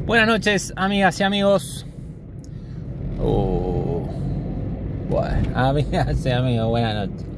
Buenas noches, amigas y amigos. Bueno, amigas y amigos, buenas noches.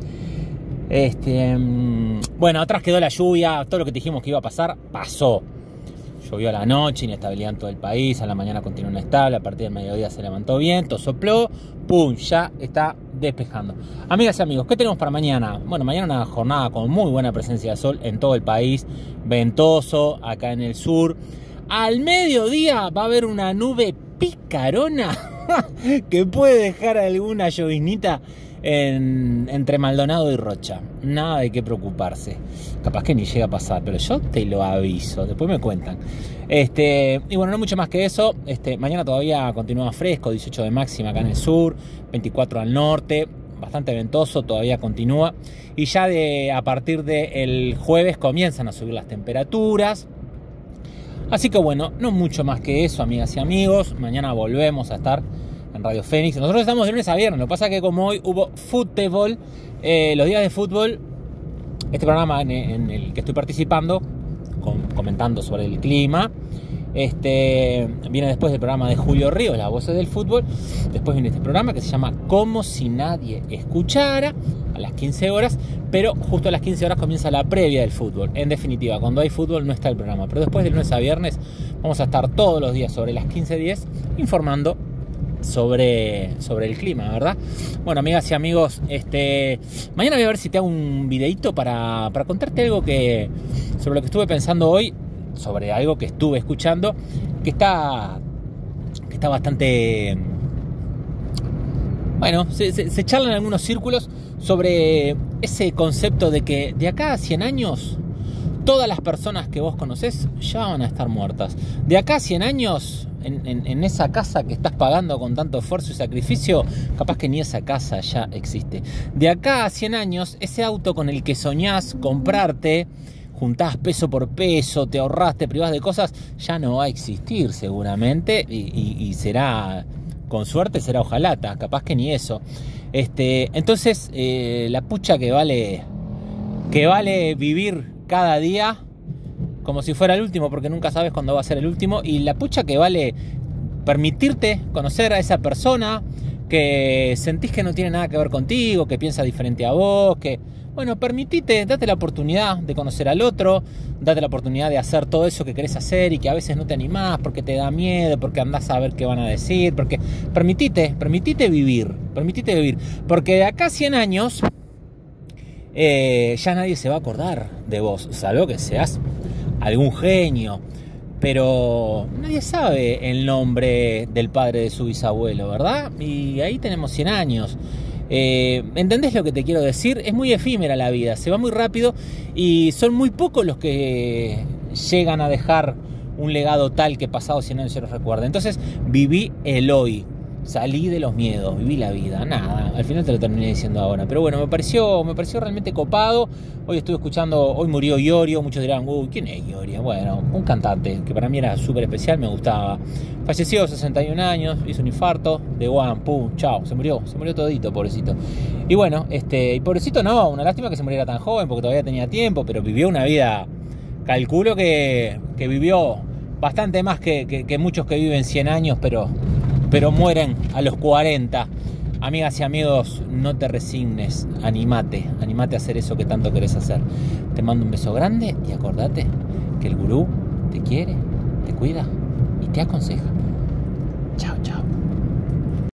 Bueno, atrás quedó la lluvia. Todo lo que dijimos que iba a pasar, pasó. Llovió a la noche, inestabilidad en todo el país. A la mañana continuó inestable. A partir del mediodía se levantó viento, sopló. ¡Pum! Ya está despejando. Amigas y amigos, ¿qué tenemos para mañana? Bueno, mañana una jornada con muy buena presencia de sol en todo el país. Ventoso, acá en el sur. Al mediodía va a haber una nube picarona que puede dejar alguna lloviznita entre Maldonado y Rocha. Nada de qué preocuparse. Capaz que ni llega a pasar, pero yo te lo aviso. Después me cuentan. Y bueno, no mucho más que eso. Mañana todavía continúa fresco, 18 de máxima acá en el sur, 24 al norte. Bastante ventoso, todavía continúa. Y ya a partir del jueves comienzan a subir las temperaturas. Así que bueno, no mucho más que eso, amigas y amigos. Mañana volvemos a estar en Radio Fénix. Nosotros estamos de lunes a viernes. Lo que pasa es que como hoy hubo fútbol, los días de fútbol, este programa en el que estoy participando, comentando sobre el clima, viene después del programa de Julio Ríos, Las Voces del Fútbol. Después viene este programa que se llama Como si nadie escuchara, a las 15 horas, pero justo a las 15 horas comienza la previa del fútbol. En definitiva, cuando hay fútbol no está el programa, pero después de lunes a viernes vamos a estar todos los días sobre las 15:10 informando sobre el clima, ¿verdad? Bueno, amigas y amigos, mañana voy a ver si te hago un videito para contarte algo sobre lo que estuve pensando hoy, sobre algo que estuve escuchando, que está bastante... Bueno, se charla en algunos círculos sobre ese concepto de que de acá a 100 años todas las personas que vos conocés ya van a estar muertas. De acá a 100 años, en esa casa que estás pagando con tanto esfuerzo y sacrificio, capaz que ni esa casa ya existe. De acá a 100 años, ese auto con el que soñás comprarte, juntás peso por peso, te ahorrás, te privás de cosas, ya no va a existir seguramente y será, con suerte será hojalata, capaz que ni eso. Entonces, la pucha que vale vivir cada día como si fuera el último, porque nunca sabes cuándo va a ser el último, y la pucha que vale permitirte conocer a esa persona que sentís que no tiene nada que ver contigo, que piensa diferente a vos, bueno, date la oportunidad de conocer al otro, date la oportunidad de hacer todo eso que querés hacer y que a veces no te animás porque te da miedo, porque andás a ver qué van a decir, porque permitite vivir, porque de acá a 100 años ya nadie se va a acordar de vos, salvo que seas algún genio, pero nadie sabe el nombre del padre de su bisabuelo, ¿verdad? Y ahí tenemos 100 años. ¿Entendés lo que te quiero decir? Es muy efímera la vida, se va muy rápido y son muy pocos los que llegan a dejar un legado tal que pasados 100 años se los recuerda. Entonces viví el hoy, salí de los miedos, viví la vida. Nada, al final te lo terminé diciendo ahora, pero bueno, me pareció realmente copado. Hoy murió Iorio. Muchos dirán, ¿quién es Iorio? Bueno, un cantante que para mí era súper especial, me gustaba. Falleció a 61 años, hizo un infarto de pum, chao, se murió todito, pobrecito. Y bueno, y pobrecito no, una lástima que se muriera tan joven porque todavía tenía tiempo, pero vivió una vida, calculo que vivió bastante más que muchos que viven 100 años, pero mueren a los 40. Amigas y amigos, no te resignes, animate a hacer eso que tanto querés hacer. Te mando un beso grande y acordate que el gurú te quiere, te cuida y te aconseja. Chao, chao.